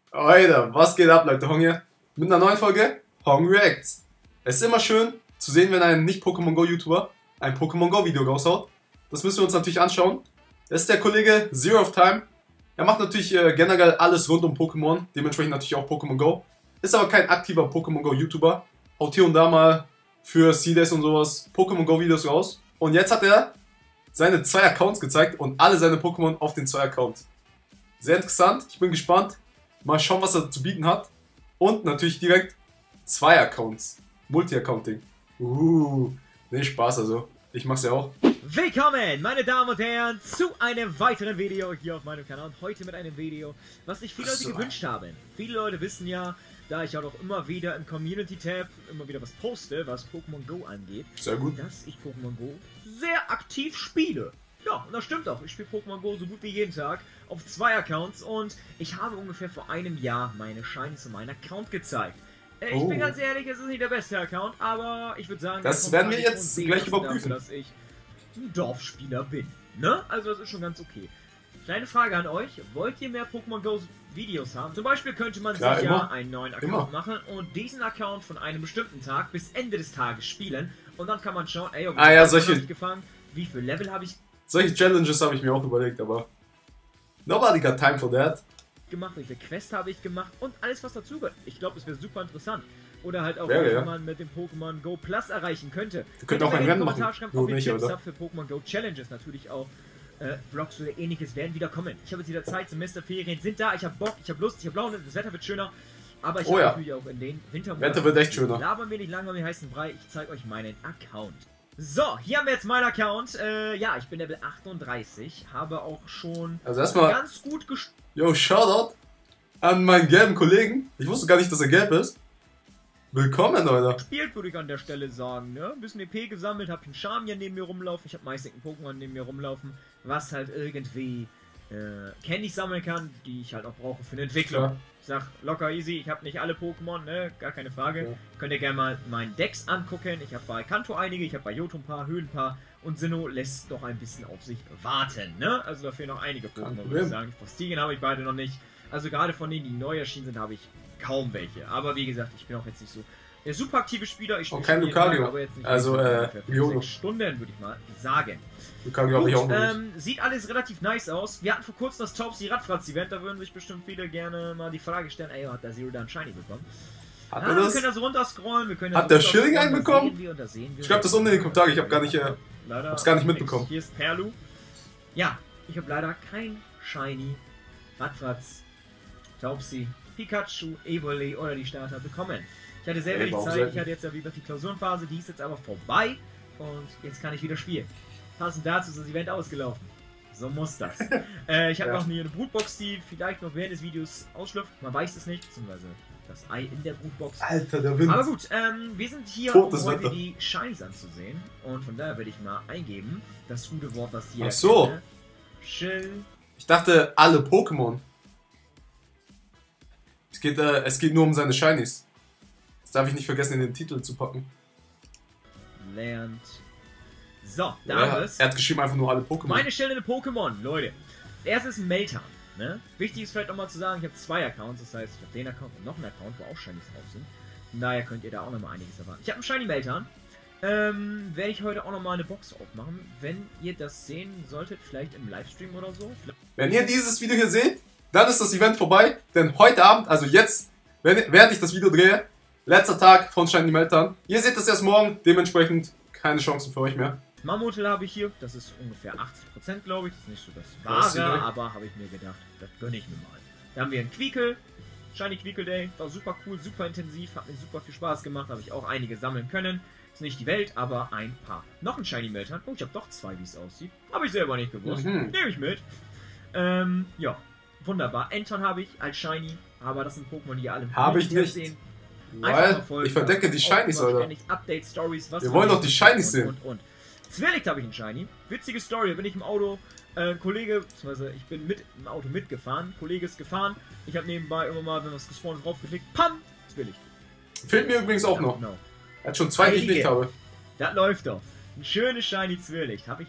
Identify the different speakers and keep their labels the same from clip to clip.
Speaker 1: Alter, was geht ab, Leute? Hong hier mit einer neuen Folge Hong Reacts. Es ist immer schön zu sehen, wenn ein Nicht-Pokémon Go-YouTuber ein Pokémon Go-Video raushaut. Das müssen wir uns natürlich anschauen. Das ist der Kollege Zero of Time. Er macht natürlich generell alles rund um Pokémon, dementsprechend natürlich auch Pokémon Go. Ist aber kein aktiver Pokémon Go-YouTuber. Haut hier und da mal für C-Days und sowas Pokémon Go-Videos raus. Und jetzt hat er seine 2 Accounts gezeigt und alle seine Pokémon auf den 2 Accounts. Sehr interessant, ich bin gespannt. Mal schauen, was er zu bieten hat. Und natürlich direkt 2 Accounts. Multi-Accounting. Nee, Spaß also. Ich mach's ja auch.
Speaker 2: Willkommen, meine Damen und Herren, zu einem weiteren Video hier auf meinem Kanal. Und heute mit einem Video, was sich viele Leute gewünscht haben. Viele Leute wissen ja, da ich auch immer wieder im Community-Tab immer wieder was poste, was Pokémon Go angeht,
Speaker 1: sehr gut,
Speaker 2: dass ich Pokémon Go sehr aktiv spiele. Ja, und das stimmt auch. Ich spiele Pokémon Go so gut wie jeden Tag auf 2 Accounts und ich habe ungefähr vor einem Jahr meine Shinies zu meinem Account gezeigt. Ich bin ganz ehrlich, es ist nicht der beste Account, aber ich würde sagen,
Speaker 1: das werden wir jetzt gleich überprüfen,
Speaker 2: dafür, dass ich ein Dorfspieler bin. Ne? Also das ist schon ganz okay. Kleine Frage an euch, wollt ihr mehr Pokémon Go Videos haben? Zum Beispiel könnte man sich ja einen neuen Account machen und diesen Account von einem bestimmten Tag bis Ende des Tages spielen und dann kann man schauen, ey, okay,
Speaker 1: solche
Speaker 2: habe ich gefangen, wie viel Level habe ich...
Speaker 1: Solche Challenges habe ich mir auch überlegt, aber nobody got time for that.
Speaker 2: Gemacht, welche Quest habe ich gemacht und alles was dazugehört. Ich glaube, es wäre super interessant. Oder halt auch,
Speaker 1: wenn
Speaker 2: man mit dem Pokémon Go Plus erreichen könnte.
Speaker 1: Wir könnten auch ein Rennen machen.
Speaker 2: Ob ihr Tipps habt für Pokémon Go Challenges, natürlich auch Vlogs oder ähnliches werden wieder kommen. Ich habe jetzt wieder Zeit, Semesterferien sind da, ich habe Bock, ich habe Lust, ich habe Laune, das Wetter wird schöner. Aber ich habe natürlich auch in den Wintermonaten...
Speaker 1: Wetter wird echt schöner.
Speaker 2: Labern wir nicht lange um den heißen Brei, ich zeige euch meinen Account. So, hier haben wir jetzt meinen Account. Ja, ich bin Level 38, habe auch schon ganz gut gespielt.
Speaker 1: Yo, Shoutout an meinen gelben Kollegen. Ich wusste gar nicht, dass er gelb ist. Willkommen, Leute.
Speaker 2: Gespielt, würde ich an der Stelle sagen, ne? Ein bisschen EP gesammelt, habe einen Charmian neben mir rumlaufen. Ich habe meistens einen Pokémon neben mir rumlaufen, was halt irgendwie Candy sammeln kann, die ich halt auch brauche für eine Entwicklung. Ja. Ich sag locker easy, ich habe nicht alle Pokémon, ne? Gar keine Frage. Ja. Könnt ihr gerne mal meinen Decks angucken. Ich habe bei Kanto einige, ich habe bei Johto ein paar, Höhlen ein paar und Sinnoh lässt noch ein bisschen auf sich warten, ne? Also da fehlen noch einige Pokémon, würde ich sagen. Postilien habe ich beide noch nicht. Also gerade von denen, die neu erschienen sind, habe ich kaum welche. Aber wie gesagt, ich bin auch jetzt nicht so der super aktive Spieler. Ich spiele
Speaker 1: kein Lucario,
Speaker 2: aber jetzt nicht
Speaker 1: also
Speaker 2: 6 Stunden, würde ich mal sagen.
Speaker 1: Lucario habe ich auch noch nicht.
Speaker 2: Sieht alles relativ nice aus. Wir hatten vor kurzem das Taubsi Radfratz-Event, da würden sich bestimmt viele gerne mal die Frage stellen, ey, hat der Zero da ein Shiny bekommen?
Speaker 1: Hat er das?
Speaker 2: Wir können das runterscrollen, wir können
Speaker 1: hat der Schilling einen bekommen? Ich glaube, das unten in den Kommentaren, ich habe gar nicht, hab's gar nicht mitbekommen.
Speaker 2: Hier ist Perlu. Ja, ich habe leider kein Shiny Radfratz, Taubsi, Pikachu, Evoli oder die Starter bekommen. Ich hatte sehr wenig Zeit, ich hatte jetzt ja wieder die Klausurenphase, die ist jetzt aber vorbei und jetzt kann ich wieder spielen. Passend dazu ist das Event ausgelaufen. So muss das. Ich habe noch eine Brutbox, die vielleicht noch während des Videos ausschlüpft. Man weiß es nicht, beziehungsweise das Ei in der Brutbox.
Speaker 1: Alter, der Wind.
Speaker 2: Aber gut, wir sind hier, um heute die Shinies anzusehen. Und von daher werde ich mal eingeben, das gute Wort, das hier...
Speaker 1: Ach so.
Speaker 2: Chill.
Speaker 1: Ich dachte, alle Pokémon. Es geht nur um seine Shinies. Das darf ich nicht vergessen, in den Titel zu packen.
Speaker 2: Lernt. So, da haben wir es.
Speaker 1: Er hat geschrieben einfach nur alle Pokémon.
Speaker 2: Meine schillende Pokémon, Leute. Das erste ist ein Meltan. Ne? Wichtig ist vielleicht nochmal zu sagen, ich habe 2 Accounts. Das heißt, ich habe den Account und noch einen Account, wo auch Shinies drauf sind. Von daher könnt ihr da auch nochmal einiges erwarten. Ich habe einen Shiny Meltan. Werde ich heute auch nochmal eine Box aufmachen. Wenn ihr das sehen solltet, vielleicht im Livestream oder so.
Speaker 1: Wenn ihr dieses Video hier seht, dann ist das Event vorbei, denn heute Abend, also jetzt, während ich das Video drehe, letzter Tag von Shiny Meltan. Ihr seht das erst morgen, dementsprechend keine Chancen für euch mehr.
Speaker 2: Mammutel habe ich hier, das ist ungefähr 80%, glaube ich. Das ist nicht so das Wahre, aber habe ich mir gedacht, das gönne ich mir mal. Da haben wir einen Quiekel, Shiny Quiekel Day, war super cool, super intensiv, hat mir super viel Spaß gemacht, habe ich auch einige sammeln können. Ist nicht die Welt, aber ein paar. Noch ein Shiny Meltan, oh, ich habe doch 2, wie es aussieht. Habe ich selber nicht gewusst, nehme ich mit. Ja. Wunderbar. Enton habe ich als Shiny, aber das sind Pokémon, die ihr alle
Speaker 1: habe ich nicht sehen. Weil ich verdecke die Shinies, oder?
Speaker 2: Update Stories, was
Speaker 1: wir wollen doch die Shinies sehen.
Speaker 2: Und. Zwirlicht habe ich einen Shiny. Witzige Story, da bin ich im Auto, Kollege, beziehungsweise ich bin im Auto mitgefahren, Kollege ist gefahren. Ich habe nebenbei immer mal, wenn was gespawnt ist, draufgeklickt, PAM! Zwirlicht.
Speaker 1: Fehlt mir übrigens auch noch. Genau. Er hat schon 2, die ich nicht habe.
Speaker 2: Das läuft doch. Ein schönes Shiny Zwirlicht. Habe ich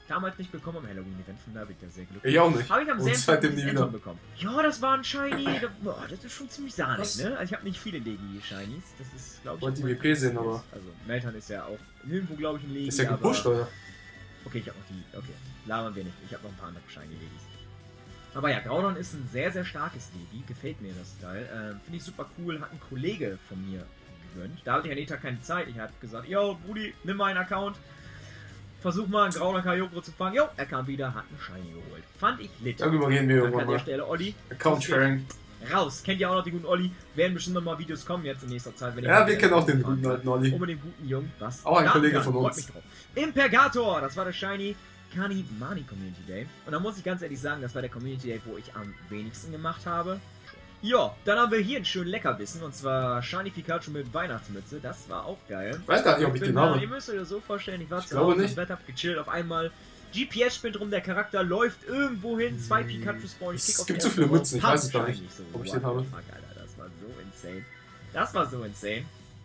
Speaker 2: damals nicht bekommen am Halloween-Event, von da bin ich ja sehr glücklich.
Speaker 1: Ich auch nicht.
Speaker 2: Habe ich am
Speaker 1: Und
Speaker 2: selben
Speaker 1: seitdem
Speaker 2: Tag
Speaker 1: nie
Speaker 2: dieses
Speaker 1: wieder.
Speaker 2: Enton bekommen. Ja, das war ein Shiny. Das ist schon ziemlich sahnig,
Speaker 1: Was?
Speaker 2: ne? Also ich habe nicht viele Legi-Shinies. Das ist, glaube ich...
Speaker 1: Wollte
Speaker 2: auch
Speaker 1: die
Speaker 2: mein
Speaker 1: WP sehen,
Speaker 2: einziges.
Speaker 1: aber...
Speaker 2: Also Meltan ist ja auch nirgendwo, glaube ich, ein Legi,
Speaker 1: Ist ja gepusht,
Speaker 2: aber...
Speaker 1: oder?
Speaker 2: Okay, ich habe noch die... Okay, labern wir nicht. Ich habe noch ein paar andere Shiny-Legis. Aber ja, Groudon ist ein sehr, sehr starkes Legi. Gefällt mir das Teil. Finde ich super cool. Hat ein Kollege von mir gegönnt. Da hatte ich an dem Tag keine Zeit. Ich habe gesagt, yo, Brudi, nimm meinen Account. Versuch mal einen Groudon Kyogre zu fangen. Jo, er kam wieder, hat einen Shiny geholt. Fand ich lit.
Speaker 1: Darüber reden wir
Speaker 2: Danke
Speaker 1: irgendwann
Speaker 2: an der
Speaker 1: mal.
Speaker 2: Stelle, Olli.
Speaker 1: Account Sharing.
Speaker 2: Raus. Kennt ihr auch noch die guten Olli? Werden bestimmt noch mal Videos kommen jetzt in nächster Zeit. Wenn
Speaker 1: Ja, wir kennen auch den guten alten Olli.
Speaker 2: mit dem guten Jungen. Was?
Speaker 1: Auch ein
Speaker 2: Daten
Speaker 1: Kollege
Speaker 2: kann.
Speaker 1: von
Speaker 2: Freut
Speaker 1: uns.
Speaker 2: mich drauf. Impergator, das war der Shiny Kanimani Community Day. Und da muss ich ganz ehrlich sagen, das war der Community Day, wo ich am wenigsten gemacht habe. Ja, dann haben wir hier einen schönen Leckerbissen, und zwar Shiny Pikachu mit Weihnachtsmütze. Das war auch geil.
Speaker 1: Ich weiß gar nicht, ob ich den habe.
Speaker 2: Ihr müsst euch das so vorstellen, ich war zu
Speaker 1: glaube
Speaker 2: Hause,
Speaker 1: nicht.
Speaker 2: das Bett, hab gechillt, auf einmal GPS spinnt rum, der Charakter läuft irgendwo hin, 2 Pikachu spawnen, ich
Speaker 1: Es gibt so viele Mützen, ich weiß es gar nicht, ob ich den habe.
Speaker 2: Fuck, Alter, das war so insane. Das war so insane.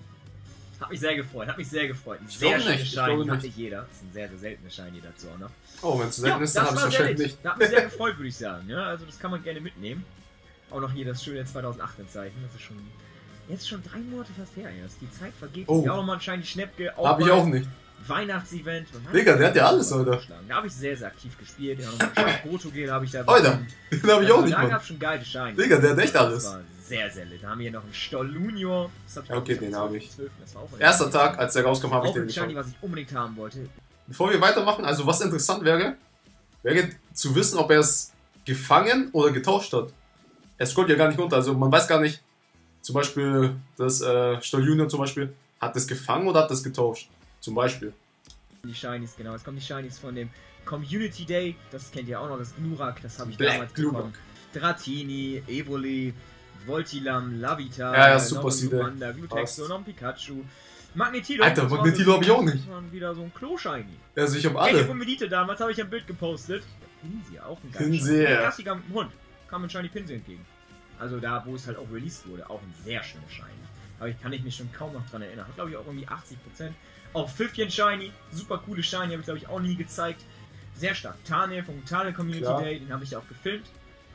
Speaker 2: Hat mich sehr gefreut, hat mich sehr gefreut. Ein sehr schönes
Speaker 1: ich
Speaker 2: Shiny,
Speaker 1: glaube
Speaker 2: hat
Speaker 1: nicht.
Speaker 2: nicht jeder. Das ist ein sehr, sehr seltenes Shiny dazu auch noch.
Speaker 1: Oh, wenn es selten ist, dann
Speaker 2: das
Speaker 1: habe ich es
Speaker 2: war sehr
Speaker 1: wahrscheinlich
Speaker 2: lit.
Speaker 1: nicht.
Speaker 2: Das hat mich sehr gefreut, würde ich sagen. Ja, also das kann man gerne mitnehmen. Auch noch hier das schöne 2018-Zeichen. Das ist schon jetzt schon 3 Monate fast her. Erst. Die Zeit vergeht.
Speaker 1: Oh.
Speaker 2: Ja, auch nochmal ein Shiny Schnäppke.
Speaker 1: Habe ich auch nicht.
Speaker 2: Weihnachtsevent.
Speaker 1: Digga, der hat ja alles, Alter.
Speaker 2: Da habe ich sehr, sehr aktiv gespielt. Ja, nochmal ein Protogel habe ich da
Speaker 1: Alter, den habe ich auch nicht,
Speaker 2: Da
Speaker 1: Mann.
Speaker 2: gab es schon geile Shiny.
Speaker 1: Digga, der hat echt alles.
Speaker 2: Das war sehr, sehr lit. Da haben wir hier noch einen Stollunio. Das hab ich
Speaker 1: Okay,
Speaker 2: auch
Speaker 1: den habe ich.
Speaker 2: 12. Das war auch
Speaker 1: Erster Tag, als der rauskam, habe ich
Speaker 2: auch
Speaker 1: den
Speaker 2: ein Shiny,
Speaker 1: geschaut.
Speaker 2: was ich unbedingt haben wollte.
Speaker 1: Bevor wir weitermachen, also was interessant wäre zu wissen, ob er es gefangen oder getauscht hat. Er scrollt ja gar nicht runter, also man weiß gar nicht, zum Beispiel, das Stoll Junior zum Beispiel, hat das gefangen oder hat das getauscht? Zum Beispiel.
Speaker 2: Die Shinies, genau. Es kommen die Shinies von dem Community Day. Das kennt ihr auch noch, das Glurak. Das habe ich
Speaker 1: Black
Speaker 2: damals
Speaker 1: Glurak.
Speaker 2: bekommen. Dratini, Evoli, Voltilam, Lavita,
Speaker 1: Ja, super
Speaker 2: Glumanda,
Speaker 1: Seed.
Speaker 2: Glutexo, non Pikachu. Magnetilo.
Speaker 1: Alter,
Speaker 2: das war
Speaker 1: Magnetilo
Speaker 2: so-
Speaker 1: hab ich auch nicht.
Speaker 2: Das war wieder so ein Klo-Shiny.
Speaker 1: Also ich habe
Speaker 2: Alle.
Speaker 1: alle.
Speaker 2: Von Medite damals habe ich ein Bild gepostet. Pinsir, auch ein geiles
Speaker 1: Pinsir.
Speaker 2: Shiny. Ein Klassiker mit dem Hund. Kam ein Shiny Pinsir entgegen. Also da, wo es halt auch released wurde, auch ein sehr schönes Shiny. Aber ich kann mich schon kaum noch dran erinnern. Hat glaube ich auch irgendwie 80%. Auch Pfiffchen Shiny, super coole Shiny, habe ich glaube ich auch nie gezeigt. Sehr stark. Tane vom Tane Community
Speaker 1: Klar.
Speaker 2: Day, den habe ich auch gefilmt.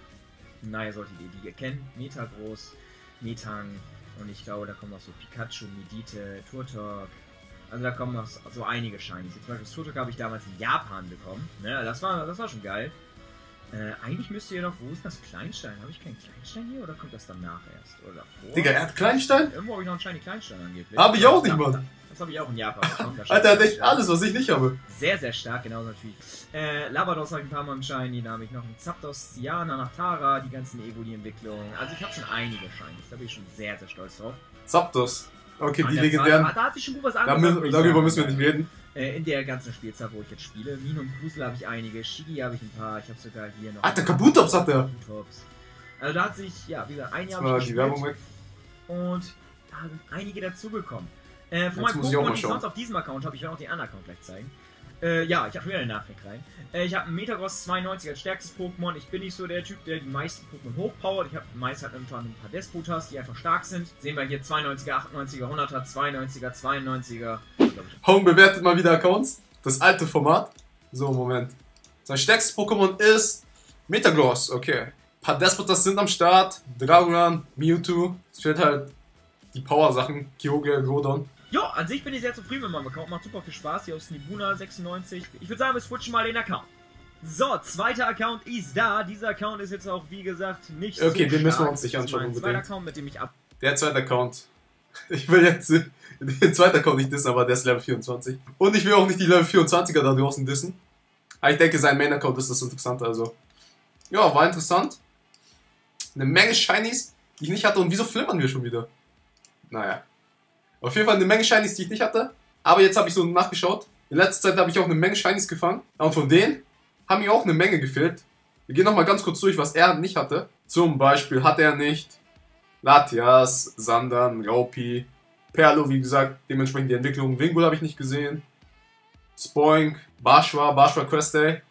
Speaker 2: Naja, solltet ihr die kennen. Metagross, Metang und ich glaube, da kommen noch so Pikachu, Medite, Turtok. Also da kommen noch so einige Shinies. Zum Beispiel das Turtok habe ich damals in Japan bekommen. Ne, das war schon geil. Eigentlich müsst ihr noch, wo ist das Kleinstein? Habe ich keinen Kleinstein hier oder kommt das danach erst? Oder davor?
Speaker 1: Digga, er hat Kleinstein?
Speaker 2: Irgendwo habe ich noch einen Shiny Kleinstein angeblich.
Speaker 1: Hab ich auch nicht,
Speaker 2: Ja,
Speaker 1: Mann.
Speaker 2: Das habe ich auch in Japan bekommen. Da
Speaker 1: Alter, er hat
Speaker 2: steht
Speaker 1: echt alles, was ich nicht habe.
Speaker 2: sehr, sehr stark, genauso natürlich. Labrados habe ich ein paar Mal im Shiny, da habe ich noch einen Zapdos, Ciana, Nachtara, die ganzen Evoli-Entwicklungen. Also ich habe schon einige Shinies, da bin ich schon sehr, sehr stolz drauf.
Speaker 1: Zapdos. Okay,
Speaker 2: An
Speaker 1: die
Speaker 2: der
Speaker 1: legendären.
Speaker 2: Zeit, da hat sich schon gut was anderes.
Speaker 1: Darüber müssen wir nicht reden.
Speaker 2: In der ganzen Spielzeit, wo ich jetzt spiele. Mino und Grusel habe ich einige, Shigi habe ich ein paar, ich habe sogar hier noch...
Speaker 1: Alter, Kabutops hat er.
Speaker 2: Kabutops. Also da hat sich, ja, wie gesagt, ein Jahr
Speaker 1: Mal
Speaker 2: habe ich
Speaker 1: die
Speaker 2: gespielt
Speaker 1: Werbung weg.
Speaker 2: und da sind einige dazugekommen. Von
Speaker 1: Jetzt
Speaker 2: meinen
Speaker 1: muss ich auch
Speaker 2: Pokémon,
Speaker 1: mal
Speaker 2: die ich
Speaker 1: schauen.
Speaker 2: sonst auf diesem Account habe, ich werde auch den anderen Account gleich zeigen. Ja, ich habe wieder einen Nachricht rein. Ich habe einen Metagross 92 als stärkstes Pokémon. Ich bin nicht so der Typ, der die meisten Pokémon hochpowert. Ich habe meist halt momentan ein paar Despotas, die einfach stark sind. Sehen wir hier 92er, 98er, 100er, 92er, 92er.
Speaker 1: Home bewertet mal wieder Accounts. Das alte Format. So, Moment. Sein stärkstes Pokémon ist Metagross. Okay. Ein paar Despotas sind am Start. Dragoran, Mewtwo. Es fehlt halt die Power-Sachen. Kyogre, Groudon.
Speaker 2: Jo, an sich bin ich sehr zufrieden mit meinem Account. Macht super viel Spaß. Hier aus Nibuna 96. Ich würde sagen, wir switchen mal den Account. So, zweiter Account ist da. Dieser Account ist jetzt auch, wie gesagt, nicht
Speaker 1: Okay,
Speaker 2: so
Speaker 1: den müssen wir
Speaker 2: stark.
Speaker 1: uns nicht
Speaker 2: Das ist
Speaker 1: anschauen
Speaker 2: mein zweiter
Speaker 1: unbedingt.
Speaker 2: Account, mit dem ich ab...
Speaker 1: Der zweite Account. Ich will jetzt den zweiten Account nicht dissen, aber der ist Level 24. Und ich will auch nicht die Level 24er da draußen dissen. Aber ich denke, sein Main-Account ist das Interessante. Also, ja, war interessant. Eine Menge Shinies, die ich nicht hatte. Und wieso flimmern wir schon wieder? Naja. Auf jeden Fall eine Menge Shinies, die ich nicht hatte. Aber jetzt habe ich so nachgeschaut. In letzter Zeit habe ich auch eine Menge Shinies gefangen. Und von denen haben mir auch eine Menge gefehlt. Wir gehen nochmal ganz kurz durch, was er nicht hatte. Zum Beispiel hatte er nicht Latias, Sandan, Raupi, Perlo, wie gesagt, dementsprechend die Entwicklung. Wingull habe ich nicht gesehen. Spoink, Barschwa Quest Day.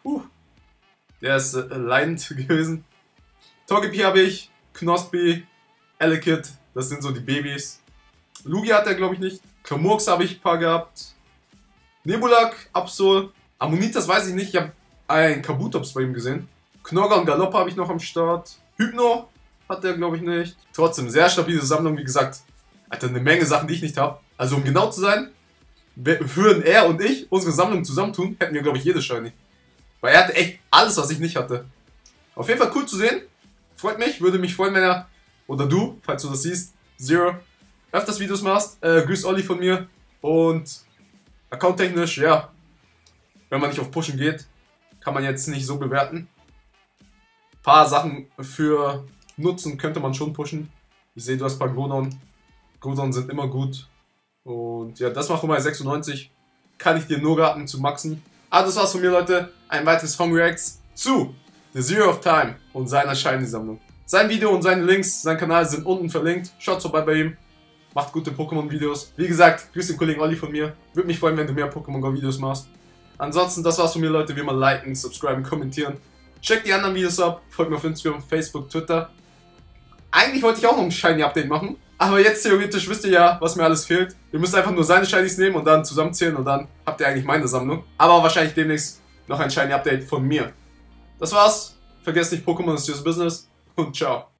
Speaker 1: Der ist leidend gewesen. Togepi habe ich, Knospi, Elekid, das sind so die Babys. Lugia hat er, glaube ich, nicht. Klamurks habe ich ein paar gehabt. Nebulak, Absol, Ammonitas weiß ich nicht, ich habe einen Kabutops bei ihm gesehen. Knorr und Galoppa habe ich noch am Start. Hypno hat der, glaube ich, nicht. Trotzdem, sehr stabile Sammlung, wie gesagt. Alter, eine Menge Sachen, die ich nicht habe. Also, um genau zu sein, würden er und ich unsere Sammlung zusammentun, hätten wir, glaube ich, jede Shiny. Weil er hatte echt alles, was ich nicht hatte. Auf jeden Fall cool zu sehen. Freut mich, würde mich freuen, wenn er, oder du, falls du das siehst, Zero, öfters Videos machst. Grüß Olli von mir. Und accounttechnisch, ja, wenn man nicht auf Pushen geht, kann man jetzt nicht so bewerten. Ein paar Sachen für Nutzen könnte man schon pushen. Ich sehe, du hast ein paar Groudon. Groudon sind immer gut. Und ja, das war Hummer 96. Kann ich dir nur raten zu maxen. Aber das war's von mir, Leute. Ein weiteres Hongreacts zu The Zero of Time und seiner Shiny-Sammlung. Sein Video und seine Links, sein Kanal sind unten verlinkt. Schaut vorbei bei ihm. Macht gute Pokémon-Videos. Wie gesagt, grüß den Kollegen Olli von mir. Würde mich freuen, wenn du mehr Pokémon Go-Videos machst. Ansonsten, das war's von mir, Leute. Wie immer liken, subscriben, kommentieren. Checkt die anderen Videos ab. Folgt mir auf Instagram, Facebook, Twitter. Eigentlich wollte ich auch noch ein Shiny-Update machen. Aber jetzt theoretisch wisst ihr ja, was mir alles fehlt. Ihr müsst einfach nur seine Shinies nehmen und dann zusammenzählen und dann habt ihr eigentlich meine Sammlung. Aber wahrscheinlich demnächst noch ein Shiny-Update von mir. Das war's. Vergesst nicht, Pokémon ist das Business und ciao.